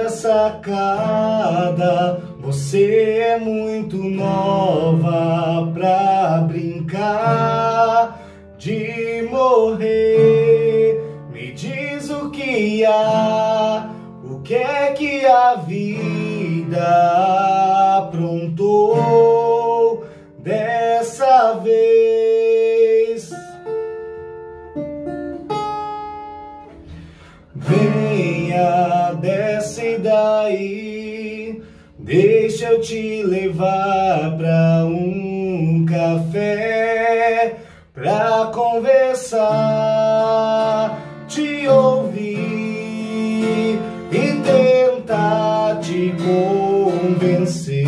sacada. Você é muito nova pra brincar de morrer. Me diz o que há, o que é que a vida aprontou dessa vez. Venha, desce daí, deixa eu te levar pra um café, pra conversar, te ouvir e tentar te convencer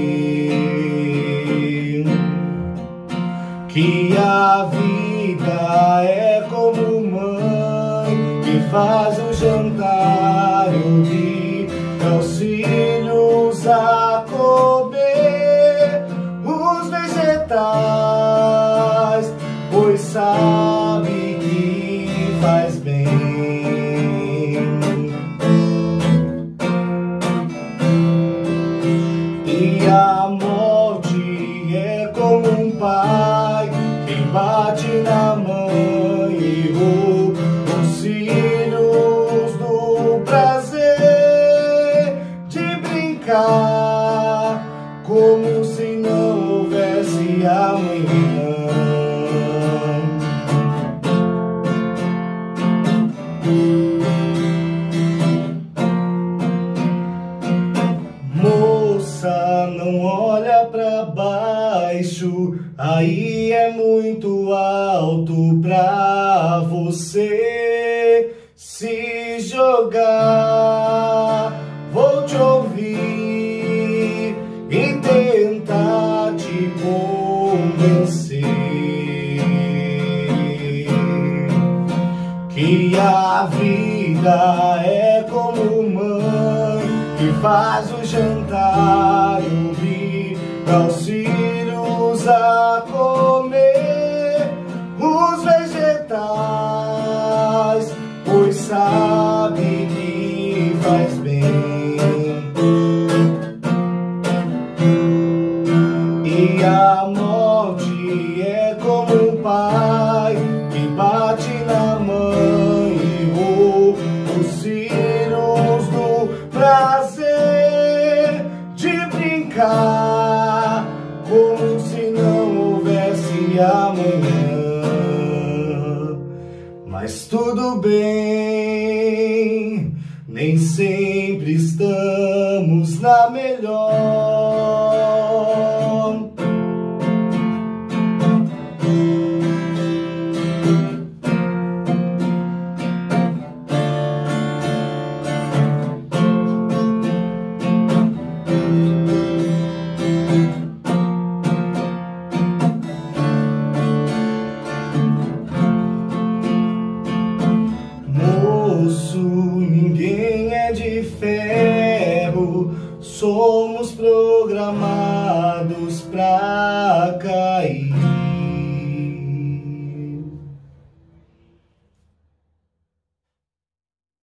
que a vida é como mãe que faz o jantar, ouvir aos filhos a comer os vegetais, pois sabe que faz bem. E a morte é como um pai que bate na mãe e rouba os filhos do prazer de brincar, como se não houvesse amanhã. Moça, não olha pra baixo, aí é muito alto pra você se jogar. Vou te ouvir e tentar te convencer que a vida é como mãe que faz o jantar, ouvir aos filhos a comer os vegetais, pois sabe que faz bem. E a morte é como um pai que bate na mãe e rouba os filhos do prazer de brincar, como se não houvesse amanhã. Mas tudo bem, nem sempre estamos na melhor. Moço, ninguém é de ferro, somos